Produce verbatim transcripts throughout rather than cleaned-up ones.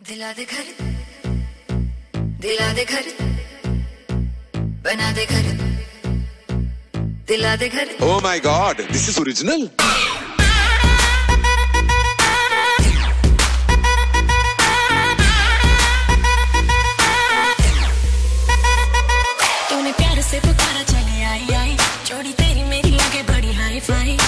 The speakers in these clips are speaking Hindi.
दिला दे घर, दिला दे घर, बना दे घर, दिला दे घर। Oh my God, this is original. तूने प्यार से पुकारा चले आई आई, जोड़ी तेरी मेरी लगे बड़ी हाई फाई।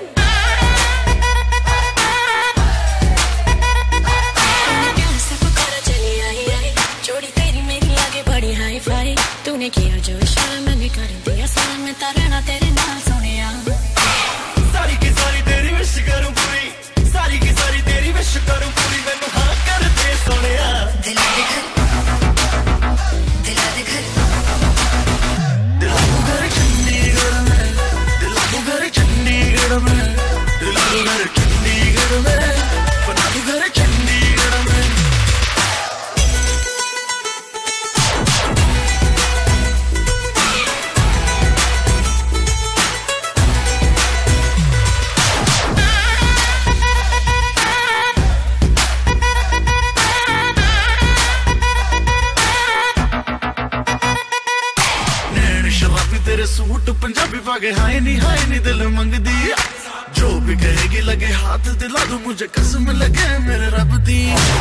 तूने किया जो इशारा मैंने कर दिया सारा, मैं तारना तेरे नाल सोनिया। सारी की सारी तेरी विश करूं पूरी, सारी की सारी तेरी विश करूं पूरी, मैनू हाँ कर दे सोनिया। दिला दे घर, दिला दे घर, दिला दू घर चंडीगढ़ में, दिला दू घर चंडीगढ़ में, दिला दू घर चंडीगढ़ में, बना दू घर चंडीगढ़ में। तेरे सूट पंजाबी पागे हाय नी हाय नी दिल मंगदी, जो भी कहेगी लगे हाथ दिला दूं, मुझे कसम लगे मेरे रब दी।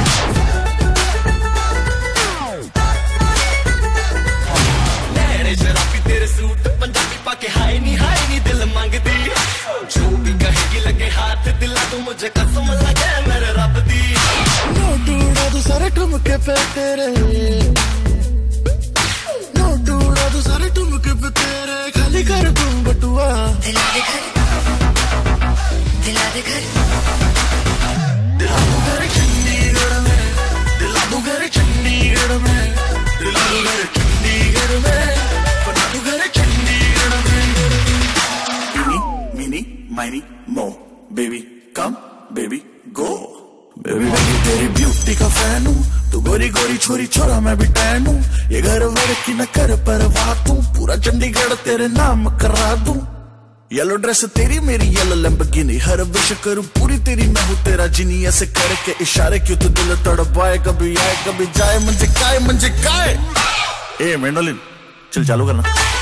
लहरे शराबी तेरे सूट पंजाबी पाके हाय नी हाय नी दिल मंगदी, जो भी कहेगी लगे हाथ दिला दूं, मुझे कसम लगे मेरे रब दी। नोट उड़ा दूं सारे ठुमके पे तेरे, नोट उड़ा दूं सारे ठुमके पे तेरे, खाली कर दूं बटुआ। दिला दे घर, दिला दे घर, दिला दू घर चंडीगढ़ में, दिला दू घर चंडीगढ़ में, दिला दू घर चंडीगढ़ में, बना दू घर चंडीगढ़ में। Mini mini miny mo, baby come baby go, baby baby तेरी ब्यूटी का फैन हूँ, तू गोरी गोरी छोरी छोरा मैं भी टैन हूँ, ये घर वर की न कर परवाह तू, पूरा चंडीगढ़ तेरे नाम करा दूं। येलो ड्रेस तेरी मेरी येलो लैम्बोर्गिनी, हर विश करूं पूरी तेरी, मैं हूँ तेरा जिनी, ऐसे करके इशारे क्यों तू दिल तड़पाए, कभी आए कभी जाए, मंजे काय मंजे काय। ए मेंडोलिन चल चालू करना।